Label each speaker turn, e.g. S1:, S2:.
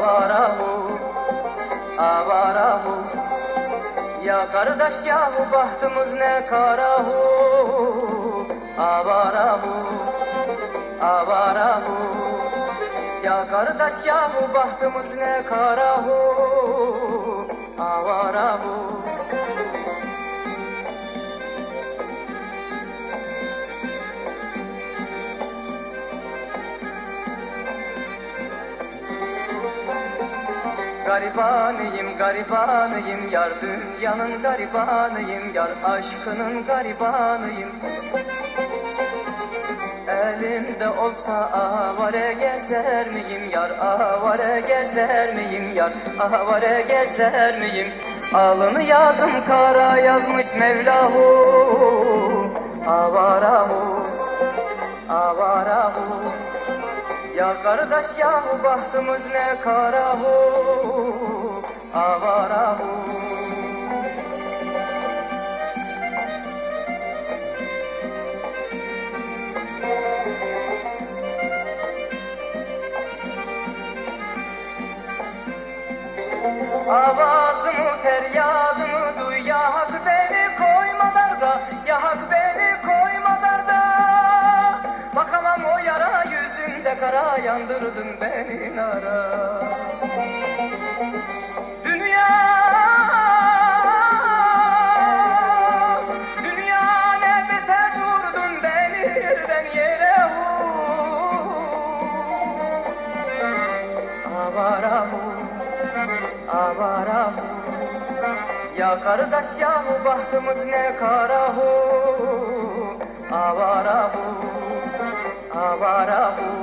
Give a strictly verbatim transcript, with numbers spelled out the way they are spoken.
S1: avara hu, avara hu. Ya kardeş ya bu bahtımız ne kara hu, avara hu, avara hu. Ya kardeş ya bu bahtımız ne kara hu, avara hu. Garibanıyım, garibanıyım yar, dünyanın garibanıyım yar, aşkının garibanıyım. Elimde olsa avare gezer miyim yar, avare gezer miyim yar, avare gezer miyim? Alını yazım kara yazmış Mevlahu, avarahu, avarahu. Ya kardeş ya bu bahtımız ne karahu, avarahu. Avazımı feryadımı duy ya hak, beni koyma darda, ya hak beni koyma darda. Bakamam o yara yüzünde kara, yandırdın beni nara. Dünya, dünya ne beter vurdun beni yerden yere hu, avarahu, avarahu. Ya kardeş ya bu bahtımız ne karahu, avarahu, avarahu.